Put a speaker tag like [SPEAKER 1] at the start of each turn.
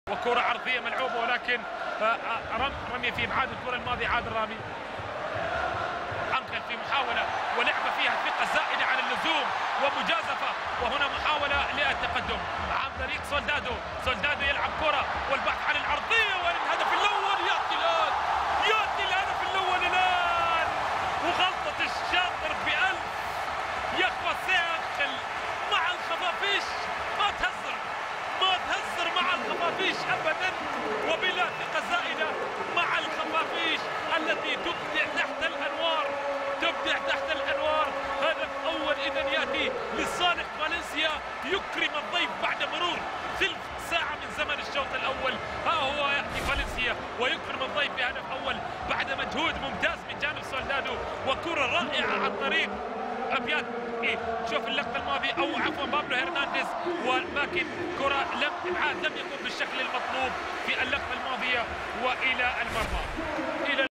[SPEAKER 1] وكرة عرضية ملعوبة، ولكن رمي في ابعاد الكرة الماضية. عادل رامي انقل في محاولة ولعبة فيها ثقة زائدة عن اللزوم ومجازفة، وهنا محاولة للتقدم عن طريق سولدادو. سولدادو يلعب كرة والبحث عن العرضية والهدف الأول. يأتي الهدف الأول الآن، وغلطة الشاطر بألف يخفى ساقل مع الخفافيش. ما تهزر مع الخفافيش ابدا، وبلا ثقة زائدة مع الخفافيش التي تبدع تحت الانوار. هدف اول اذا ياتي لصالح فالنسيا، يكرم الضيف بعد مرور ثلث ساعة من زمن الشوط الاول. ها هو ياتي فالنسيا ويكرم الضيف بهدف اول بعد مجهود ممتاز من جانب سولدادو، وكرة رائعة عن طريق ابيات. شوف اللقطة الماضية او عفوا بابلو هرنانديز، ولكن كرة لم يكن بالشكل المطلوب في اللقطة الماضية والى المرمى.